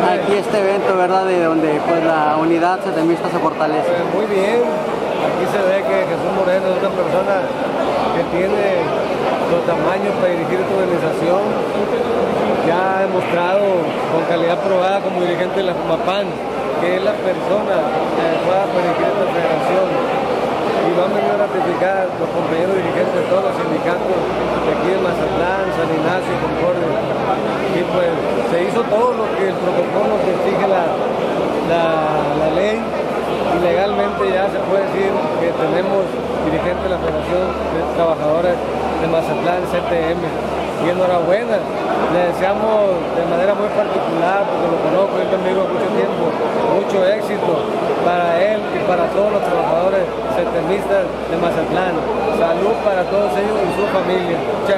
aquí este evento, ¿verdad? De donde pues la unidad setemista se fortalece. Muy bien, aquí se ve que Jesús Moreno es una persona que tiene los tamaños para dirigir esta organización. Ya ha demostrado con calidad probada como dirigente de la FUMAPAN que es la persona adecuada para dirigir esta federación. Y lo han venido a ratificar los compañeros dirigentes de todos los sindicatos de aquí de Mazatlán, San Ignacio, Concordia. Y pues se hizo todo lo que el protocolo que exige la ley, y legalmente ya se puede decir que tenemos dirigente de la Federación de Trabajadores de Mazatlán, CTM. Y enhorabuena, le deseamos de manera muy particular, porque lo conozco, es mi amigo mucho tiempo, mucho éxito para él y para todos los trabajadores setemistas de Mazatlán. Salud para todos ellos y su familia.